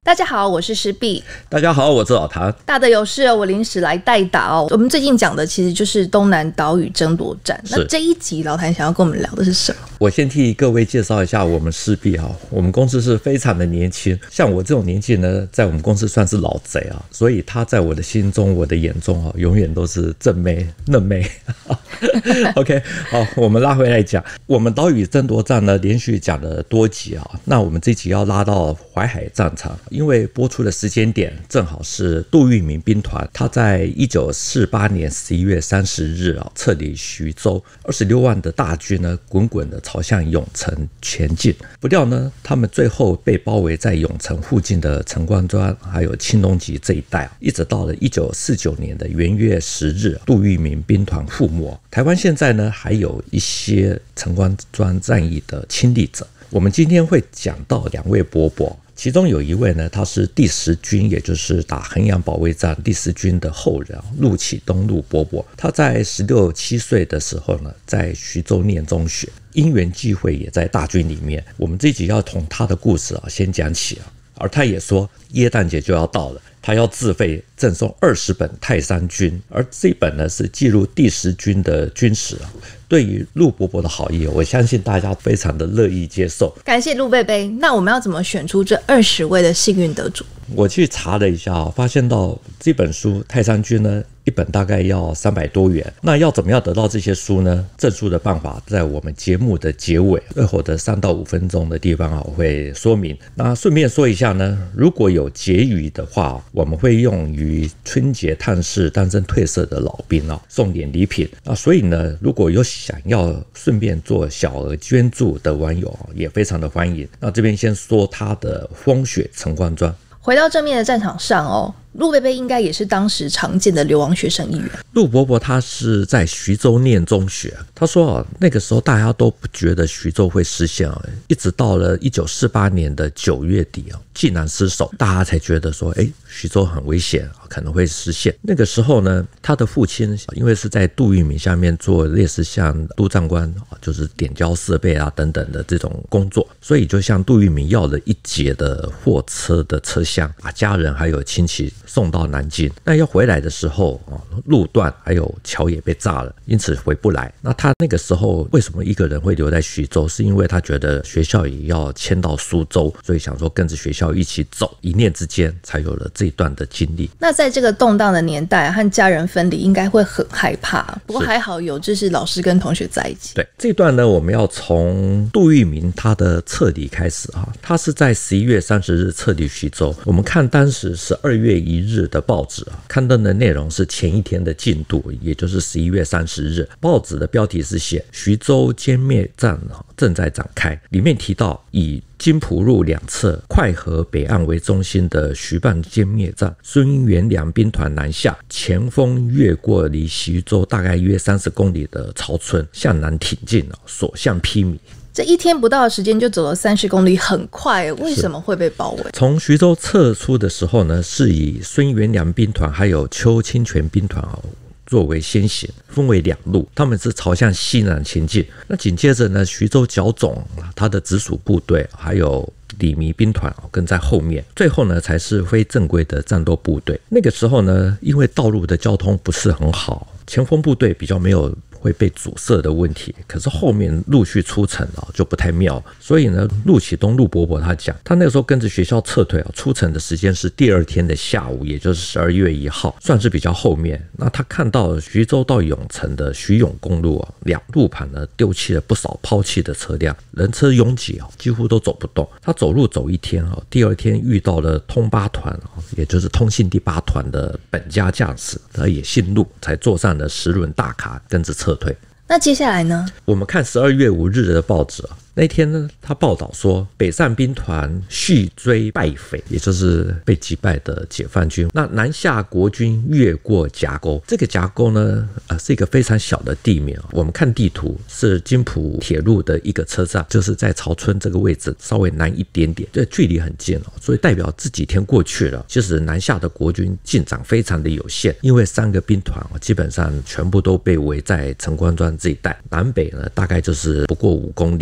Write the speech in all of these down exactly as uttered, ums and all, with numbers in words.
大家好，我是石壁。 大家好，我是老谭。 大的有事哦，我临时来代打哦。我们最近讲的其实就是东南岛屿争夺战。那这一集老谭想要跟我们聊的是什么？ 我先替各位介绍一下我们石壁啊，我们公司是非常的年轻，像我这种年纪呢，在我们公司算是老贼啊，所以他在我的心中、我的眼中啊，永远都是正妹、嫩妹。OK， 好，我们拉回来讲，我们岛屿争夺战呢，连续讲了多集啊。那我们这集要拉到淮海战场，因为播出的时间点正好是杜聿明兵团他在一九四八年十一月三十日啊撤离徐州，二十六万的大军呢，滚滚的朝向永城前进。不料呢，他们最后被包围在永城附近的陈官庄还有青龙集这一带啊，一直到了一九四九年的元月十日，杜聿明兵团覆没。台湾现在呢，还有一些陈官庄战役的亲历者。我们今天会讲到两位伯伯，其中有一位呢，他是第十军，也就是打衡阳保卫战第十军的后人陆启东陆伯伯。他在十六七岁的时候呢，在徐州念中学，因缘际会也在大军里面。我们这集要从他的故事啊先讲起啊，而他也说耶诞节就要到了，他要自费赠送二十本泰山军，而这本呢是记录第十军的军史啊。对于陆伯伯的好意，我相信大家非常的乐意接受。 感谢陆贝贝。那我们要怎么选出这二十位的幸运得主？ 我去查了一下，发现到这本书《泰山军》呢，一本大概要三百多元。那要怎么样得到这些书呢？赠书的办法在我们节目的结尾最后的三到五分钟的地方啊，我会说明。那顺便说一下呢，如果有结余的话，我们会用于春节探视单身退社的老兵啊，送点礼品。那所以呢，如果有想要顺便做小额捐助的网友，也非常的欢迎。那这边先说他的风雪陈官庄。 回到正面的战场上哦，陆贝贝应该也是当时常见的流亡学生一员。 陆伯伯他是在徐州念中学，他说啊，那个时候大家都不觉得徐州会失陷啊，一直到了一九四八年的九月底啊，济南失守，大家才觉得说，哎，徐州很危险，可能会失陷。那个时候呢，他的父亲因为是在杜聿明下面做类似像督战官，就是点交设备啊等等的这种工作，所以就向杜聿明要了一节的货车的车厢，把家人还有亲戚送到南京。那要回来的时候，路段还有桥也被炸了，因此回不来。那他那个时候为什么一个人会留在徐州？是因为他觉得学校也要迁到苏州，所以想说跟着学校一起走，一念之间才有了这一段的经历。 那在这个动荡的年代，和家人分离应该会很害怕，不过还好有就是老师跟同学在一起。 对，这段呢，我们要从杜聿明他的撤离开始啊。他是在十一月三十日撤离徐州。我们看当时是二月一日的报纸啊，刊登的内容是前一天的进度，也就是十一月三十日。报纸的标题是写徐州歼灭战正在展开，里面提到以金浦路两侧快河北岸为中心的徐蚌歼灭战，孙元良兵团南下，前锋越过离徐州大概约三十公里的曹村，向南挺进，所向披靡。 这一天不到的时间就走了三十公里，很快，为什么会被包围？ 从徐州撤出的时候呢，是以孙元良兵团还有邱清泉兵团作为先行，分为两路，他们是朝向西南前进。那紧接着呢，徐州剿总他的直属部队还有李弥兵团跟在后面，最后呢才是非正规的战斗部队。那个时候呢，因为道路的交通不是很好，前锋部队比较没有会被阻塞的问题，可是后面陆续出城就不太妙。所以呢，陆启东陆伯伯他讲，他那个时候跟着学校撤退，出城的时间是第二天的下午，也就是十二月一号，算是比较后面。那他看到徐州到永城的徐永公路两路盘呢丢弃了不少抛弃的车辆，人车拥挤，几乎都走不动。他走路走一天，第二天遇到了通八团，也就是通信第八团的本家将士，他也姓陆，才坐上了十轮大卡，跟着撤退。 那接下来呢？ 我们看十二月五日的报纸，那天呢，他报道说北上兵团续追败匪，也就是被击败的解放军。那南下国军越过夹沟，这个夹沟呢，呃，是一个非常小的地名。我们看地图，是金浦铁路的一个车站，就是在曹村这个位置稍微南一点点，这距离很近哦，所以代表这几天过去了，其实南下的国军进展非常的有限，因为三个兵团基本上全部都被围在陈官庄这一带，南北呢大概就是不过五公里，东西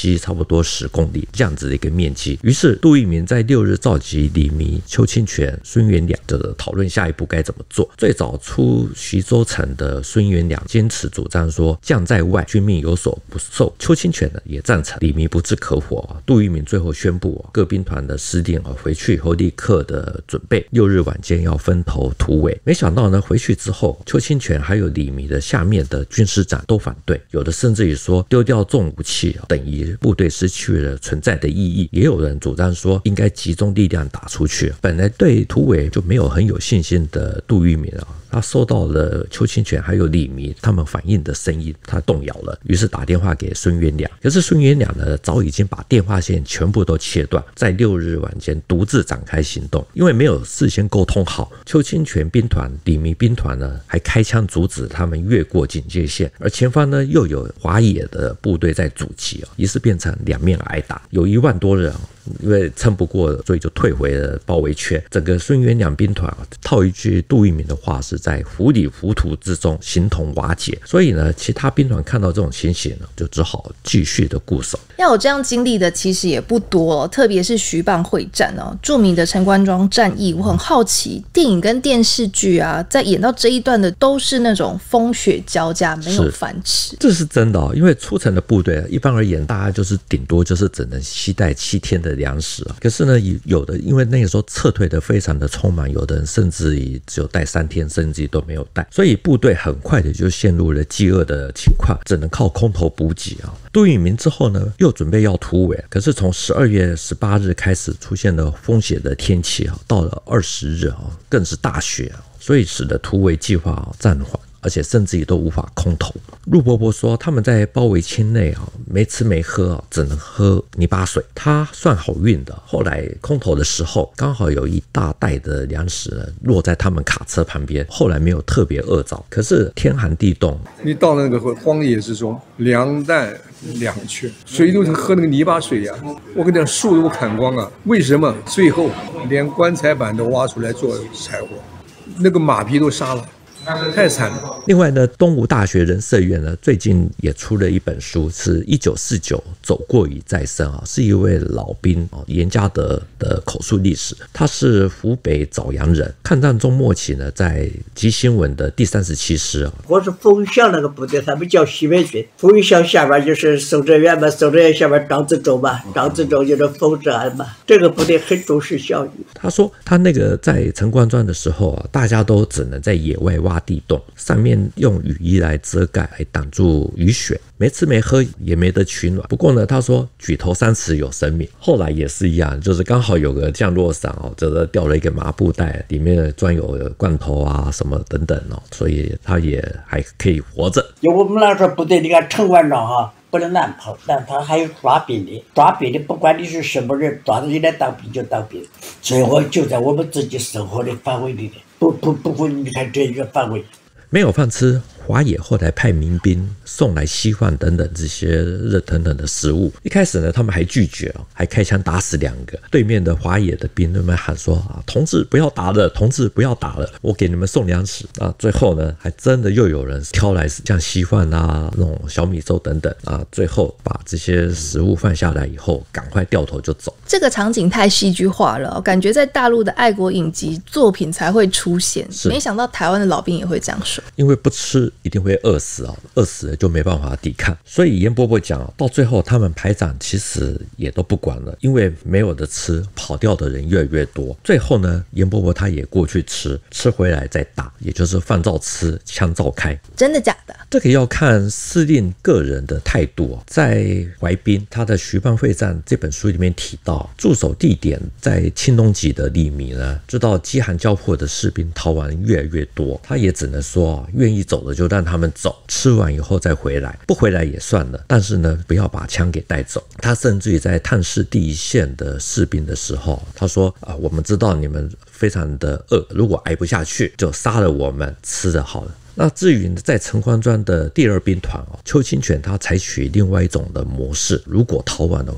西差不多十公里这样子的一个面积。于是杜聿明在六日召集李弥、邱清泉、孙元良的讨论下一步该怎么做。最早出徐州城的孙元良坚持主张说将在外，军命有所不受。邱清泉呢也赞成李弥不置可否。杜聿明最后宣布各兵团的司令回去以后立刻的准备，六日晚间要分头突围。没想到呢，回去之后，邱清泉还有李弥的下面的军师长都反对，有的甚至于说丢掉重武器等于部队失去了存在的意义，也有人主张说应该集中力量打出去。本来对突围就没有很有信心的杜聿明啊，他收到了邱清泉还有李弥他们反应的声音，他动摇了，于是打电话给孙元良。可是孙元良呢，早已经把电话线全部都切断，在六日晚间独自展开行动。因为没有事先沟通好，邱清泉兵团、李弥兵团呢，还开枪阻止他们越过警戒线，而前方呢又有华野的部队在阻击，于是变成两面挨打，有一万多人因为撑不过，所以就退回了包围圈。整个孙元良兵团套一句杜聿明的话，是在糊里糊涂之中形同瓦解。所以呢，其他兵团看到这种情形呢，就只好继续的固守。 要有这样经历的其实也不多哦，特别是徐蚌会战哦，著名的陈官庄战役。我很好奇，电影跟电视剧啊，在演到这一段的都是那种风雪交加，没有饭吃。 这是真的哦，因为出城的部队一般而言，大家就是顶多就是只能携带七天的粮食啊。可是呢，有的因为那个时候撤退的非常的匆忙，有的人甚至于只有带三天，甚至都没有带，所以部队很快的就陷入了饥饿的情况，只能靠空投补给啊。杜聿明之后呢，又准备要突围，可是从十二月十八日开始出现了风雪的天气啊，到了二十日啊，更是大雪啊，所以使得突围计划暂缓。而且甚至于都无法空投。陆伯伯说，他们在包围圈内啊，没吃没喝啊，只能喝泥巴水。他算好运的，后来空投的时候，刚好有一大袋的粮食呢落在他们卡车旁边，后来没有特别饿着。可是天寒地冻， 你到了那个荒野之中，粮弹两缺，水都是喝那个泥巴水呀、啊。我跟你讲，树都砍光了，为什么？最后连棺材板都挖出来做柴火，那个马匹都杀了。太惨了。 另外呢，东吴大学人社院呢最近也出了一本书，是一九四九走过与再生啊，是一位老兵严家德的口述历史。他是湖北枣阳人，抗战中末期呢，在集新闻的第三十七师啊。 我是凤翔那个部队，他们叫西北军。凤翔下边就是宋哲元嘛，宋哲元下边张自忠嘛，张自忠就是冯治安嘛。这个部队很重视教育。 他说他那个在陈官庄的时候啊，大家都只能在野外挖地洞，上面用雨衣来遮盖，来挡住雨雪，没吃没喝也没得取暖。不过呢，他说举头三尺有神明。后来也是一样，就是刚好有个降落伞哦，就是掉了一个麻布袋，里面装有罐头啊什么等等哦，所以他也还可以活着。 就我们那时候部队，你看陈官庄哈，不能乱跑，但他还有抓兵的，抓兵的不管你是什么人，抓着你来当兵就当兵，所以我就在我们自己生活的范围里面，不不不会离开这一个范围。 没有饭吃，华野后来派民兵送来稀饭等等这些热腾腾的食物。一开始呢，他们还拒绝，还开枪打死两个。对面的华野的兵他们喊说啊，同志不要打了，同志不要打了，我给你们送粮食啊。最后呢，还真的又有人挑来像稀饭啊、那种小米粥等等啊。最后把这些食物放下来以后，赶快掉头就走。 这个场景太戏剧化了，感觉在大陆的爱国影集作品才会出现。没想到台湾的老兵也会这样说， 因为不吃一定会饿死啊，饿死了就没办法抵抗。所以严伯伯讲，到最后他们排长其实也都不管了，因为没有的吃，跑掉的人越来越多。最后呢，严伯伯他也过去吃，吃回来再打，也就是饭照吃，枪照开。 真的假的？ 这个要看司令个人的态度。在淮滨他的《徐蚌会战》这本书里面提到，驻守地点在青龙脊的李弥呢，知道饥寒交迫的士兵逃亡越来越多，他也只能说愿意走的就让他们走，吃完以后再回来，不回来也算了，但是呢，不要把枪给带走。他甚至于在探视第一线的士兵的时候，他说啊，我们知道你们非常的饿，如果挨不下去就杀了我们，吃的好了。那至于在陈官庄的第二兵团邱清泉，他采取另外一种的模式，如果逃亡的话，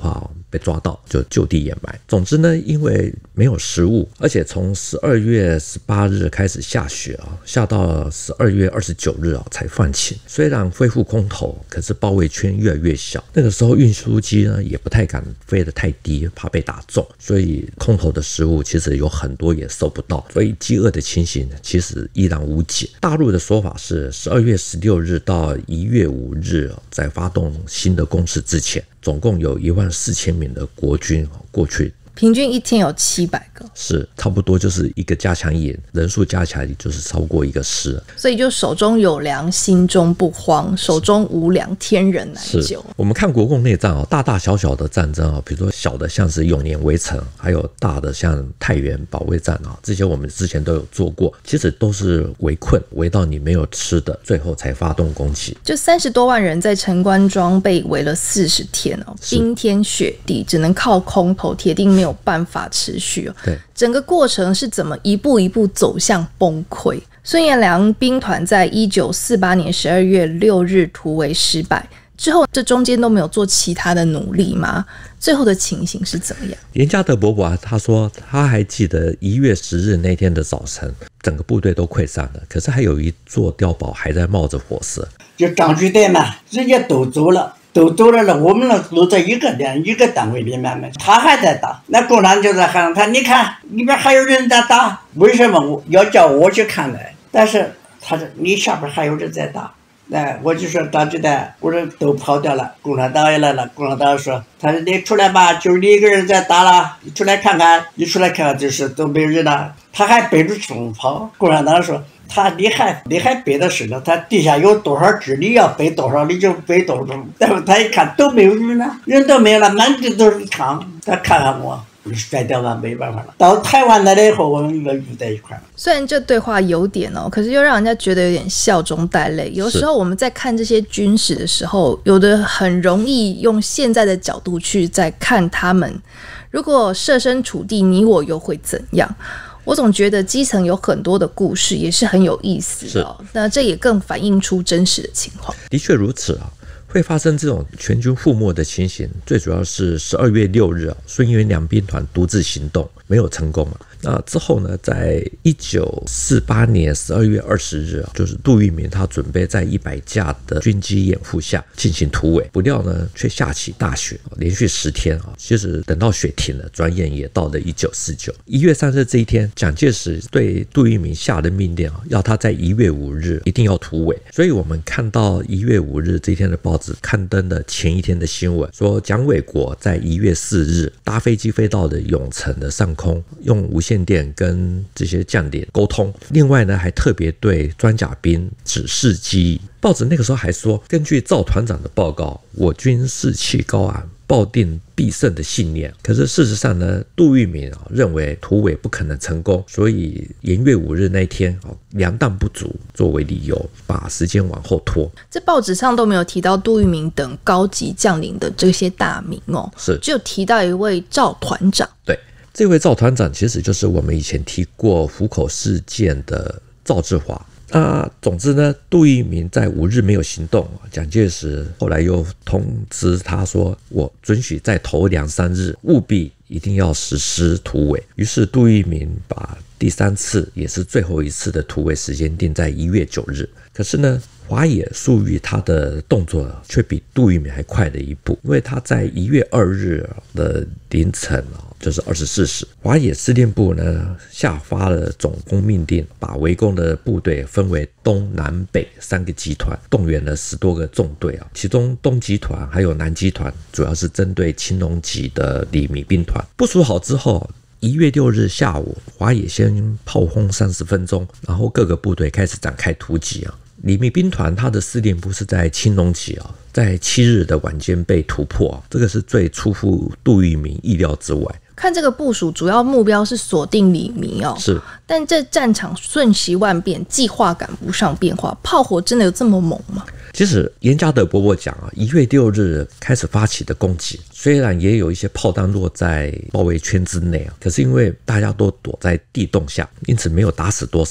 被抓到，就就地掩埋。总之呢，因为没有食物，而且从十二月十八日开始下雪啊，下到十二月二十九日啊才放晴。虽然恢复空投，可是包围圈越来越小。那个时候运输机呢也不太敢飞得太低，怕被打中，所以空投的食物其实有很多也收不到，所以饥饿的情形其实依然无解。大陆的说法是十二月十六日到一月五日，在发动新的攻势之前，总共有一万四千名的国军过去， 平均一天有七百个， 是差不多就是一个加强营，人数加起来就是超过一个师， 所以就手中有粮，心中不慌，手中无粮，天人难救。 我们看国共内战、哦、大大小小的战争、哦、比如说小的像是永年围城，还有大的像太原保卫战、哦、这些我们之前都有做过，其实都是围困，围到你没有吃的，最后才发动攻击。 就三十多万人在陈官庄被围了四十天哦，冰天雪地，只能靠空投，铁定没有办法持续哦。 对， 整个过程是怎么一步一步走向崩溃？孙彦良兵团在一九四八年十二月六日突围失败之后，这中间都没有做其他的努力吗？最后的情形是怎么样？ 严家德伯伯啊，他说他还记得一月十日那天的早晨，整个部队都溃散了，可是还有一座碉堡还在冒着火色。 就张局队嘛，人家都走了。都走了了，我们都在一个连一个单位里面嘛，他还在打，那共产就在喊他，你看里边还有人在打，为什么我要叫我去看呢？但是他说你下边还有人在打，那我就说张局队，我说都跑掉了，共产党也来了，共产党说，他说你出来吧，就你一个人在打了，你出来看看，你出来看看，就是都没有人了，他还背着冲跑，共产党说。他你还你还背的是呢，他底下有多少只，你要背多少你就背多少。但是他一看都没有人了，人都没有了，满地都是枪。他看看我，摔掉了，没办法了。到台湾来了以后，我们又聚在一块。 虽然这对话有点哦，可是又让人家觉得有点笑中带泪。有时候我们在看这些军史的时候，有的很容易用现在的角度去在看他们。如果设身处地，你我又会怎样？我总觉得基层有很多的故事也是很有意思的、哦，那这也更反映出真实的情况。 的确如此啊，会发生这种全军覆没的情形，最主要是十二月六日啊，孙元良兵团独自行动没有成功嘛。那之后呢，在一九四八年十二月二十日啊，就是杜聿明他准备在一百架的军机掩护下进行突围，不料呢却下起大雪，连续十天啊。其实等到雪停了，转眼也到了一九四九一月三日这一天，蒋介石对杜聿明下的命令啊，要他在一月五日一定要突围。所以我们看到一月五日这一天的报纸刊登了前一天的新闻，说蒋纬国在一月四日搭飞机飞到了永城的上空，用无线电跟这些将领沟通，另外呢还特别对装甲兵指示机翼。报纸那个时候还说，根据赵团长的报告，我军士气高昂，抱定必胜的信念。可是事实上呢，杜聿明、啊、认为突围不可能成功，所以元月五日那天、啊、粮弹不足作为理由，把时间往后拖。 这报纸上都没有提到杜聿明等高级将领的这些大名哦， 是只有提到一位赵团长。 对，这位赵团长其实就是我们以前提过虎口事件的赵志华。那总之呢，杜聿明在五日没有行动，蒋介石后来又通知他说，我准许再投粮三日，务必一定要实施突围。于是杜聿明把第三次也是最后一次的突围时间定在一月九日。可是呢，华野粟裕他的动作却比杜聿明还快了一步，因为他在一月二日的凌晨就是二十四时，华野司令部呢下发了总攻命令，把围攻的部队分为东南北三个集团，动员了十多个纵队啊，其中东集团还有南集团主要是针对青龙级的李弥兵团。部署好之后，一月六日下午，华野先炮轰三十分钟，然后各个部队开始展开突击啊。李弥兵团他的司令部是在青龙级啊，在七日的晚间被突破、啊、这个是最出乎杜聿明意料之外。 看这个部署，主要目标是锁定李弥哦， 是。 但这战场瞬息万变，计划赶不上变化，炮火真的有这么猛吗？ 其实严家德伯伯讲啊，一月六日开始发起的攻击，虽然也有一些炮弹落在包围圈之内啊，可是因为大家都躲在地洞下，因此没有打死多少人。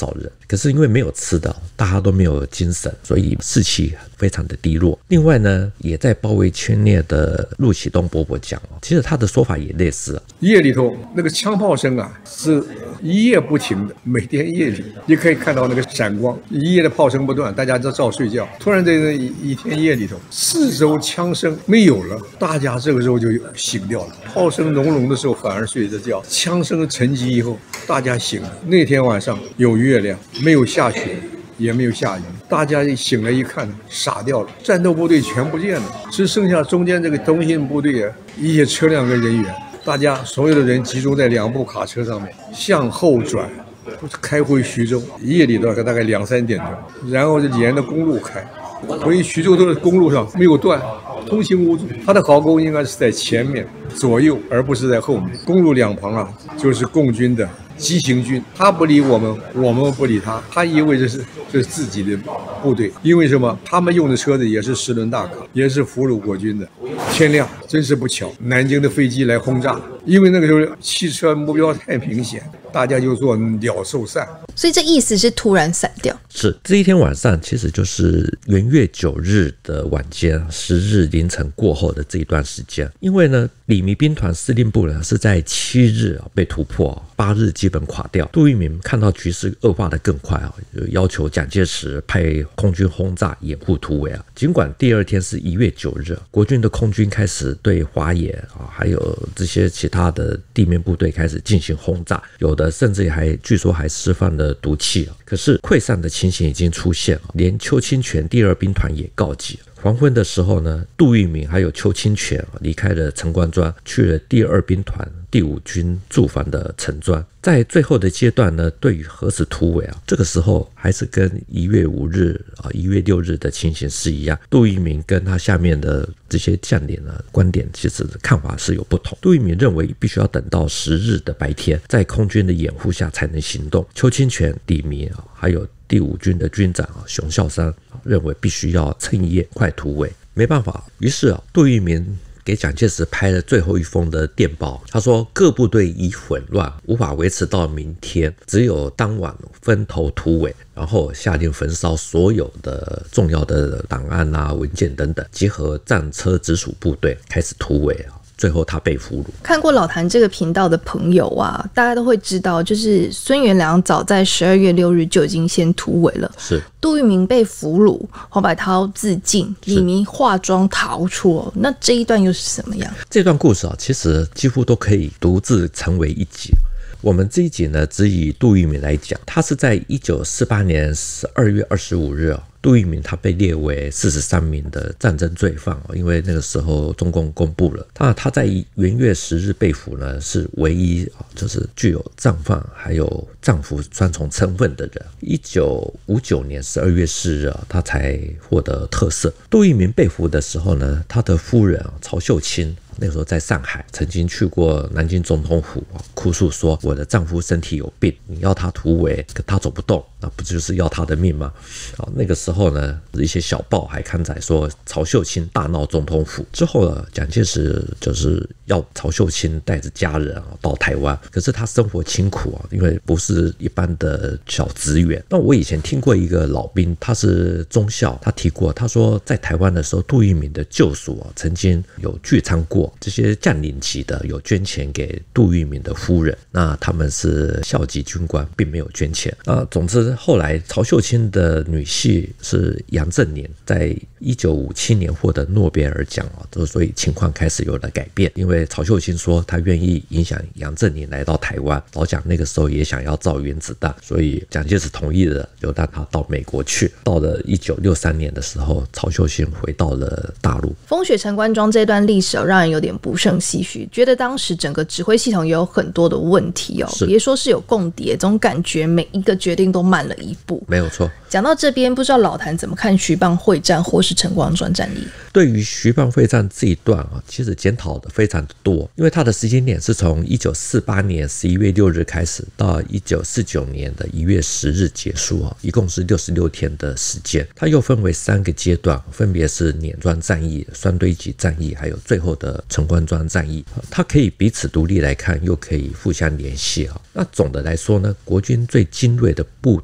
可是因为没有吃的，大家都没有精神，所以士气非常的低落。另外呢，也在包围圈内的陆启东伯伯讲，其实他的说法也类似。 夜里头那个枪炮声啊，是一夜不停的，每天夜里你可以看到那个闪光，一夜的炮声不断，大家都照睡觉。突然在那一一天夜里头，四周枪声没有了，大家这个时候就醒掉了。炮声隆隆的时候反而睡着觉，枪声沉寂以后，大家醒了。那天晚上有月亮，没有下雪，也没有下雨，大家一醒来一看，傻掉了，战斗部队全不见了，只剩下中间这个通信部队啊，一些车辆跟人员，大家所有的人集中在两部卡车上面，向后转，开回徐州。夜里到大概两三点钟，然后就沿着公路开，所以徐州的公路上没有断，通行无阻。他的壕沟应该是在前面、左右，而不是在后面。公路两旁啊，就是共军的急行军，他不理我们，我们不理他，他以为这是这是自己的部队，因为什么？他们用的车子也是十轮大卡，也是俘虏国军的。天亮，真是不巧，南京的飞机来轰炸，因为那个时候汽车目标太明显，大家就做鸟兽散。 所以这意思是突然散掉。 是这一天晚上，其实就是元月九日的晚间，十日凌晨过后的这一段时间。因为呢，李弥兵团司令部呢是在七日被突破，八日基本垮掉。杜聿明看到局势恶化的更快啊，要求蒋介石派空军轰炸掩护突围啊。尽管第二天是一月九日，国军的空军开始对华野啊，还有这些其他的地面部队开始进行轰炸，有的甚至还据说还释放了毒气啊。可是溃散的情形已经出现，连邱清泉第二兵团也告急。黄昏的时候呢，杜聿明还有邱清泉离开了陈官庄，去了第二兵团第五军驻防的陈庄。在最后的阶段呢，对于何时突围啊，这个时候还是跟一月五日啊、一月六日的情形是一样。杜聿明跟他下面的这些将领呢，观点其实看法是有不同。杜聿明认为必须要等到十日的白天，在空军的掩护下才能行动。邱清泉、李弥啊，还有第五军的军长啊熊孝山认为必须要趁夜快突围。没办法，于是啊，杜聿明给蒋介石拍了最后一封的电报，他说各部队已混乱，无法维持到明天，只有当晚分头突围，然后下令焚烧所有的重要的档案啊、文件等等，集合战车直属部队开始突围啊。最后他被俘虏。 看过老谭这个频道的朋友啊，大家都会知道，就是孙元良早在十二月六日就已经先突围了。 是杜聿明被俘虏，黄百韬自尽，李弥化妆逃出、哦。那这一段又是什么样？ 这段故事啊，其实几乎都可以独自成为一集。我们这一集呢，只以杜聿明来讲，他是在一九四八年十二月二十五日啊，杜聿明他被列为四十三名的战争罪犯，因为那个时候中共公布了，他他在元月十日被俘呢，是唯一就是具有战犯还有丈夫双重身份的人。一九五九年十二月四日啊，他才获得特赦。杜聿明被俘的时候呢，他的夫人曹秀清那个时候在上海，曾经去过南京总统府，哭诉说我的丈夫身体有病，你要他突围，可他走不动，那不就是要他的命吗？那个时候呢，一些小报还刊载说曹秀清大闹总统府。之后呢，蒋介石就是要曹秀清带着家人到台湾，可是他生活清苦啊，因为不是一般的小职员。那我以前听过一个老兵，他是中校，他提过，他说在台湾的时候，杜聿明的旧属啊，曾经有聚餐过。这些将领级的有捐钱给杜聿明的夫人，那他们是校级军官，并没有捐钱。那总之后来曹秀清的女婿是杨振宁，在一九五七年获得诺贝尔奖，所以情况开始有了改变。因为曹秀清说他愿意影响杨振宁来到台湾，老蒋那个时候也想要造原子弹，所以蒋介石同意了，就让他到美国去。到了一九六三年的时候，曹秀清回到了大陆。 风雪陈官庄这段历史、哦、让人有点不胜唏嘘，觉得当时整个指挥系统也有很多的问题哦，别说是有共谍，总感觉每一个决定都慢了一步。 没有错。 讲到这边，不知道老谭怎么看徐蚌会战或是陈官庄战役？ 对于徐蚌会战这一段啊，其实检讨的非常的多，因为它的时间点是从一九四八年十一月六日开始，到一九四九年的一月十日结束啊，一共是六十六天的时间。它又分为三个阶段，分别是碾庄战役、双堆集战役，还有最后的陈官庄战役。它可以彼此独立来看，又可以互相联系啊。那总的来说呢，国军最精锐的部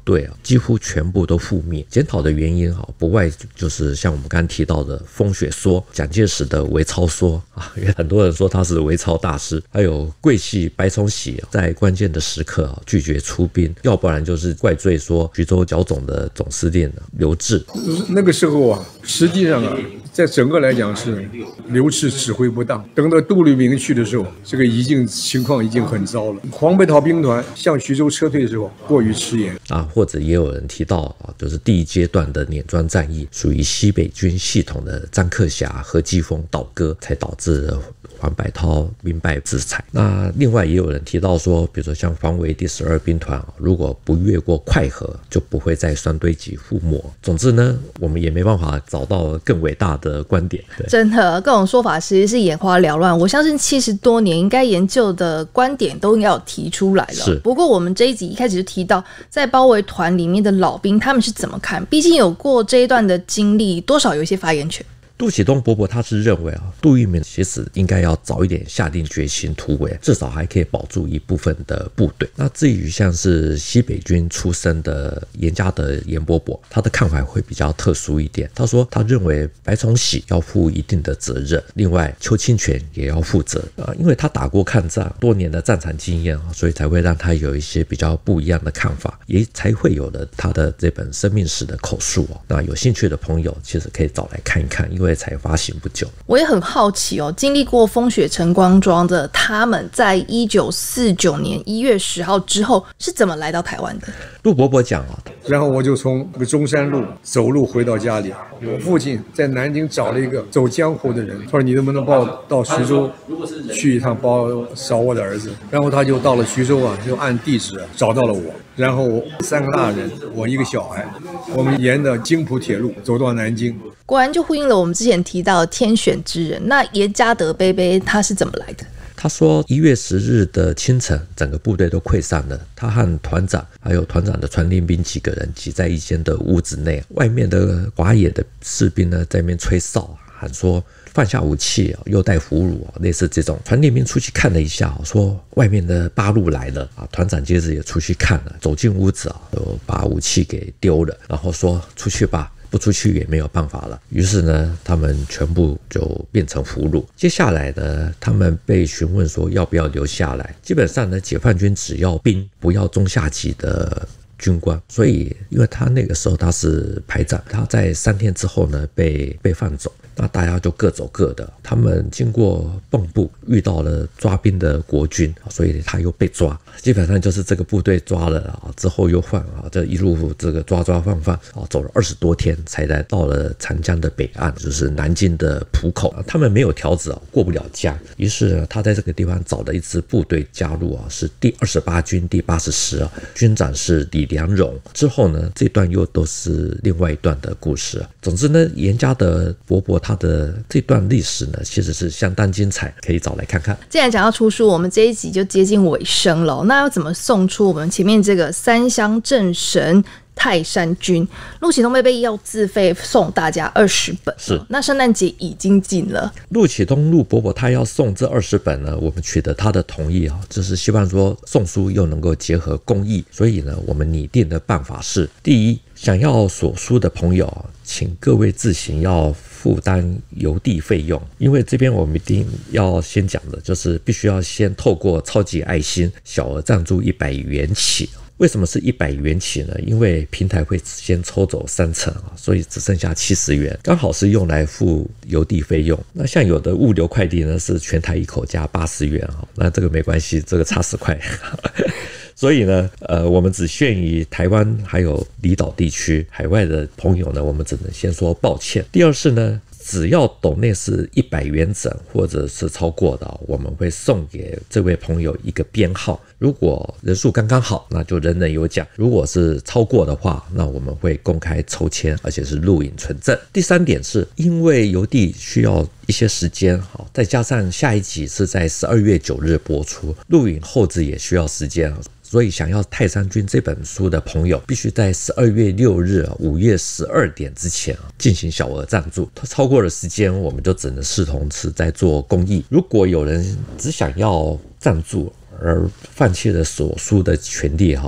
队啊，几乎全部都覆灭。检讨的原因啊，不外就是像我们刚刚提到的风雪说、蒋介石的微操说啊，因为很多人说他是微操大师，还有桂系白崇禧在关键的时刻啊拒绝出兵，要不然就是怪罪说徐州剿总的总司令刘峙。 那个时候啊，实际上啊，在整个来讲是刘峙指挥不当。等到杜聿明去的时候，这个已经情况已经很糟了。黄北讨兵团向徐州撤退的时候过于迟延啊，或者也有人提到啊，就是第一阶段的碾庄战役属于西北军系统的张克侠、何基沣倒戈，才导致黄百韬兵败自裁。那另外也有人提到说，比如说像黄维第十二兵团，如果不越过快河，就不会在双堆集覆没。总之呢，我们也没办法找到更伟大的观点。 真的，各种说法其实是眼花缭乱。我相信七十多年应该研究的观点都应该有提出来了。 是。 不过我们这一集一开始就提到，在包围团里面的老兵他们是怎么看？毕竟有过这一段的经历，多少有一些发言权。 杜启东伯伯他是认为啊，杜聿明其实应该要早一点下定决心突围，至少还可以保住一部分的部队。那至于像是西北军出身的严家的严伯伯，他的看法会比较特殊一点。他说他认为白崇禧要负一定的责任，另外邱清泉也要负责啊，因为他打过抗战，多年的战场经验，所以才会让他有一些比较不一样的看法，也才会有了他的这本生命史的口述。那有兴趣的朋友其实可以找来看一看，因为因为才发行不久。 我也很好奇哦，经历过风雪晨光庄的他们，在一九四九年一月十号之后是怎么来到台湾的？ 陆伯伯讲啊， 然后我就从这个中山路走路回到家里。我父亲在南京找了一个走江湖的人，他说你能不能帮我到徐州去一趟，帮我找我的儿子。然后他就到了徐州啊，就按地址找到了我。然后三个大人，我一个小孩，我们沿着京浦铁路走到南京。 果然就呼应了我们之前提到的天选之人。那严家德贝贝他是怎么来的？ 他说一月十日的清晨，整个部队都溃散了。他和团长还有团长的传令兵几个人挤在一间的屋子内，外面的华野的士兵呢在那边吹哨，喊说放下武器，又带俘虏，类似这种。传令兵出去看了一下，说外面的八路来了啊。团长接着也出去看了，走进屋子啊，就把武器给丢了，然后说出去吧。不出去也没有办法了，于是呢，他们全部就变成俘虏。接下来呢，他们被询问说要不要留下来。基本上呢，解放军只要兵，不要中下级的军官。所以，因为他那个时候他是排长，他在三天之后呢被被放走。那大家就各走各的。他们经过蚌埠，遇到了抓兵的国军，所以他又被抓。基本上就是这个部队抓了啊，之后又换啊，这一路这个抓抓放放啊，走了二十多天，才来到了长江的北岸，就是南京的浦口。啊、他们没有条子啊，过不了江。于是呢，他在这个地方找了一支部队加入啊，是第二十八军第八十师啊，军长是李良荣。之后呢，这段又都是另外一段的故事啊。总之呢，严家的伯伯他的这段历史呢，其实是相当精彩，可以找来看看。 既然讲到出书，我们这一集就接近尾声了。那要怎么送出我们前面这个三乡正神泰山君？陆启东贝贝要自费送大家二十本， 是。 那圣诞节已经近了， 陆启东陆伯伯他要送这二十本呢，我们取得他的同意啊，就是希望说送书又能够结合公益，所以呢，我们拟定的办法是：第一，想要索书的朋友，请各位自行要负担邮递费用，因为这边我们一定要先讲的就是必须要先透过超级爱心小额赞助一百元起。为什么是一百元起呢？因为平台会先抽走三成，所以只剩下七十元，刚好是用来付邮递费用。那像有的物流快递呢，是全台一口价八十元，那这个没关系，这个差十块。所以呢，呃，我们只限于台湾还有离岛地区，海外的朋友呢，我们只能先说抱歉。第二是呢，只要斗内是一百元整或者是超过的，我们会送给这位朋友一个编号。如果人数刚刚好，那就人人有奖；如果是超过的话，那我们会公开抽签，而且是录影存证。第三点是因为邮递需要一些时间，再加上下一集是在十二月九日播出，录影后置也需要时间。所以想要《泰山君》这本书的朋友，必须在十二月六日午夜十二点之前进行小额赞助。它超过了时间，我们就只能视同是在做公益。如果有人只想要赞助而放弃了所书的权利，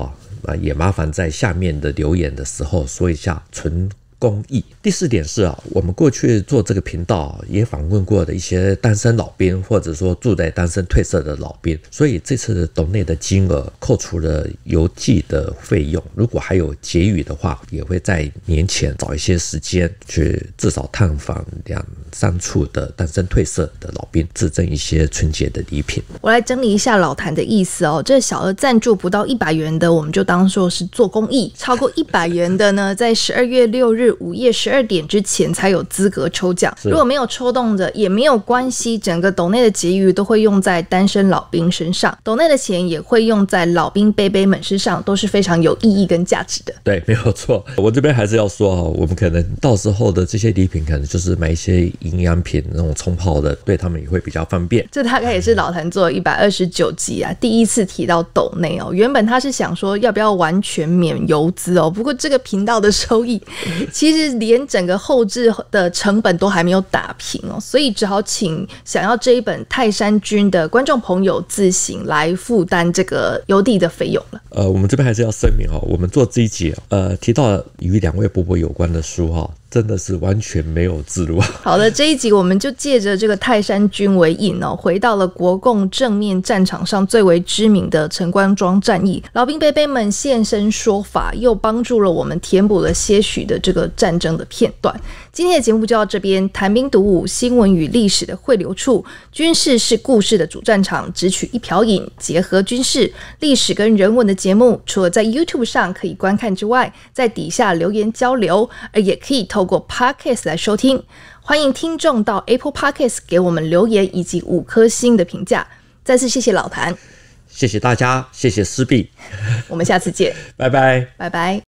啊，也麻烦在下面的留言的时候说一下纯公益。第四点是啊，我们过去做这个频道、啊、也访问过的一些单身老兵，或者说住在单身退社的老兵，所以这次的斗内的金额扣除了邮寄的费用，如果还有结余的话，也会在年前找一些时间去至少探访两三处的单身退社的老兵，制赠一些春节的礼品。 我来整理一下老谭的意思哦，这小额赞助不到一百元的，我们就当做是做公益；超过一百元的呢，在十二月六日午夜十二点之前才有资格抽奖。如果没有抽动的也没有关系，整个斗内的结余都会用在单身老兵身上，斗内的钱也会用在老兵伯伯们身上，都是非常有意义跟价值的。 对，没有错。我这边还是要说哦，我们可能到时候的这些礼品，可能就是买一些营养品那种冲泡的，对他们也会比较方便。 这大概也是老谭做一百二十九集啊，第一次提到斗内哦。原本他是想说要不要完全免邮资哦，不过这个频道的收益其实连整个后制的成本都还没有打平哦，所以只好请想要这一本泰山君的观众朋友自行来负担这个邮递的费用了。 呃，我们这边还是要声明哦，我们做这一集呃提到与两位伯伯有关的书哈、哦。真的是完全没有自录。 好的，这一集我们就借着这个泰山君为引哦，回到了国共正面战场上最为知名的陈官庄战役，老兵伯伯们现身说法，又帮助了我们填补了些许的这个战争的片段。今天的节目就到这边，谈兵读武，新闻与历史的汇流处，军事是故事的主战场，只取一瓢饮，结合军事、历史跟人文的节目，除了在 YouTube 上可以观看之外，在底下留言交流，而也可以透过 Podcast 来收听。欢迎听众到 Apple Podcast 给我们留言以及五颗星的评价。再次谢谢老谭， 谢谢大家，谢谢施碧， 我们下次见， 拜拜， 拜拜。